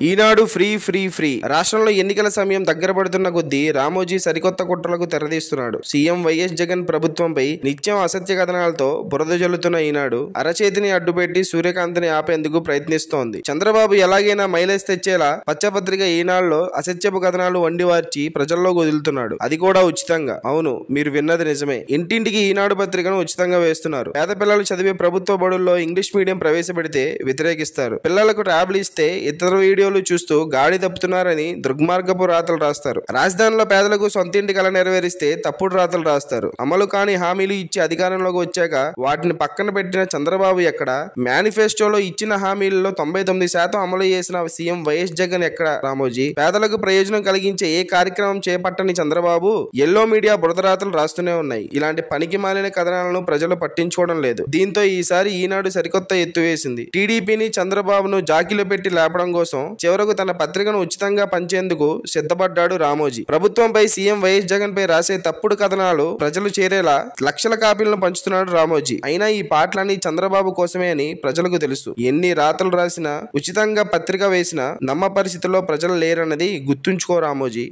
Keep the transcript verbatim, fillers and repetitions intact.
ఈనాడు free free free రాష్ట్రంలో ఎన్నికల సమయం దగ్గర పడుతున్న కొద్దీ రామోజీ సరికొత్త కుట్రలకు తెరదీస్తున్నాడు. సీఎం వైఎస్ జగన్ ప్రభుత్వంపై నిత్యం అసత్య కథనాలతో బురద జల్లుతున్న ఈనాడు అరచేతిని అడ్డుపెట్టి సూర్యకాంతిని ఆపేందుకు ప్రయత్నిస్తోంది. చంద్రబాబు ఎలాగైనా మైలేజ్ తెచ్చేలా పచ్చపత్రిక ఈనాడులో అసత్యపు కథనాలు వండివార్చి ప్రజల్లోకి వదులుతున్నాడు. అది కూడా ఉచితంగా. అవును, మీరు విన్నది నిజమే. ఇంటింటికి ఈనాడు పత్రికను ఉచితంగా వేస్తున్నారు. పేద పిల్లలు చదివే ప్రభుత్వ బడుల్లో ఇంగ్లీష్ మీడియం ప్రవేశపెడితే వ్యతిరేకిస్తారు. పిల్లలకు ట్యాబ్లు ఇస్తే ఇతర వీడియోలు చూస్తూ గాడి తప్పుతున్నారని దుర్మార్గపు రాతలు రాస్తారు. రాజధానిలో పేదలకు సొంతింటి కల నెరవేరిస్తే తప్పుడు రాతలు రాస్తారు. అమలు కాని హామీలు ఇచ్చి అధికారంలోకి వచ్చాక వాటిని పక్కన పెట్టిన చంద్రబాబు ఎక్కడ? మేనిఫెస్టోలో ఇచ్చిన హామీలలో తొంభై తొమ్మిది శాతం అమలు చేసిన సీఎం వైఎస్ జగన్ ఎక్కడ? రామోజీ పేదలకు ప్రయోజనం కలిగించే ఏ కార్యక్రమం చేపట్టని చంద్రబాబు ఎల్లో మీడియా బురద రాతలు రాస్తూనే ఉన్నాయి. ఇలాంటి పనికి మాలిన కథనాలను ప్రజలు పట్టించుకోవడం లేదు. దీంతో ఈసారి ఈనాడు సరికొత్త ఎత్తు వేసింది. టీడీపీని చంద్రబాబును జాకీలో పెట్టి లేపడం కోసం చివరకు తన పత్రికను ఉచితంగా పంచేందుకు సిద్ధపడ్డాడు రామోజీ. ప్రభుత్వంపై సీఎం వైఎస్ జగన్ పై రాసే తప్పుడు కథనాలు ప్రజలు చేరేలా లక్షల కాపీలను పంచుతున్నాడు రామోజీ. అయినా ఈ పాటలన్నీ చంద్రబాబు కోసమే అని ప్రజలకు తెలుసు. ఎన్ని రాతలు రాసినా ఉచితంగా పత్రిక వేసినా నమ్మ పరిస్థితుల్లో ప్రజలు లేరన్నది గుర్తుంచుకో రామోజీ.